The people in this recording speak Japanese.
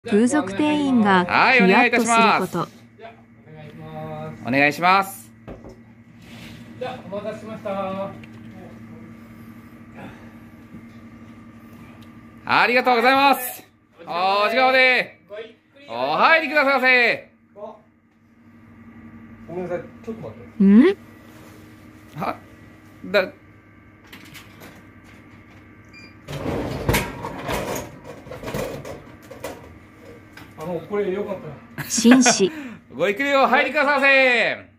風俗店員がはい、おヒヤッ願いいたしとするこます。 と。 お願いします。 じゃあ、お待たせしました。 ありがとうございます。お時間まで。お入りくださいませ。 ごめんなさい、ちょっと待って。 ん？ はだこれよかったら。 紳士。 ごゆっくりお入りくださいませ。